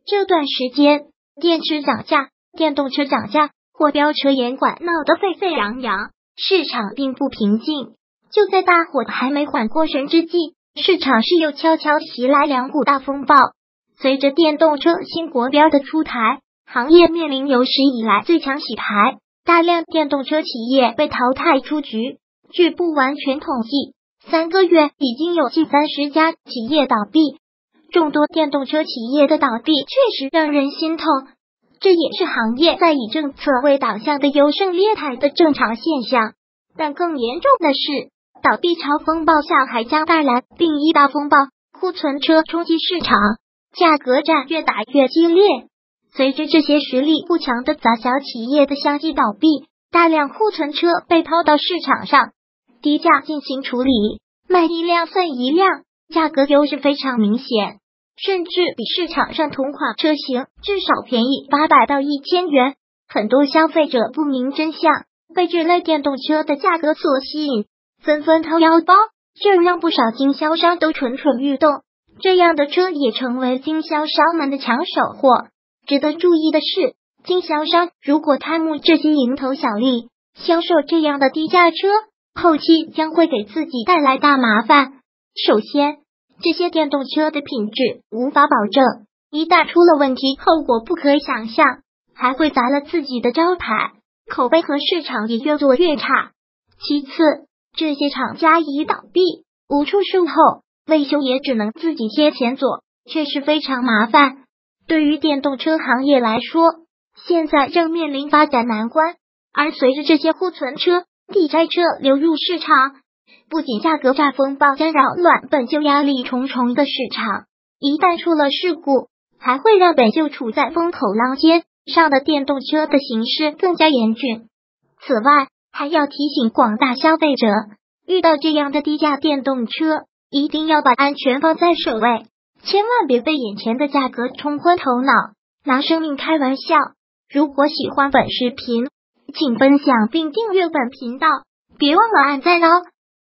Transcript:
这段时间，电池涨价、电动车涨价或飙车严管闹得沸沸扬扬，市场并不平静。就在大伙还没缓过神之际，市场是又悄悄袭来两股大风暴。随着电动车新国标的出台，行业面临有史以来最强洗牌，大量电动车企业被淘汰出局。据不完全统计，3个月已经有近30家企业倒闭。众多电动车企业的倒闭确实让人心痛，这也是行业在以政策为导向的优胜劣汰的正常现象。但更严重的是，倒闭潮风暴下还将带来另一大风暴——库存车冲击市场，价格战越打越激烈。随着这些实力不强的杂小企业的相继倒闭，大量库存车被抛到市场上，低价进行处理，卖一辆算一辆，价格优势非常明显，甚至比市场上同款车型至少便宜800到1000元。很多消费者不明真相，被这类电动车的价格所吸引，纷纷掏腰包，这让不少经销商都蠢蠢欲动。这样的车也成为经销商们的抢手货。值得注意的是，经销商如果贪慕这些蝇头小利，销售这样的低价车，后期将会给自己带来大麻烦。首先，这些电动车的品质无法保证，一旦出了问题，后果不可想象，还会砸了自己的招牌，口碑和市场也越做越差。其次，这些厂家已倒闭，无处售后，维修也只能自己贴钱做，确实非常麻烦。对于电动车行业来说，现在正面临发展难关，而随着这些库存车、地拆车流入市场，不仅价格战风暴将扰乱本就压力重重的市场，一旦出了事故，还会让本就处在风口浪尖上的电动车的形势更加严峻。此外，还要提醒广大消费者，遇到这样的低价电动车，一定要把安全放在首位，千万别被眼前的价格冲昏头脑，拿生命开玩笑。如果喜欢本视频，请分享并订阅本频道，别忘了按赞哦。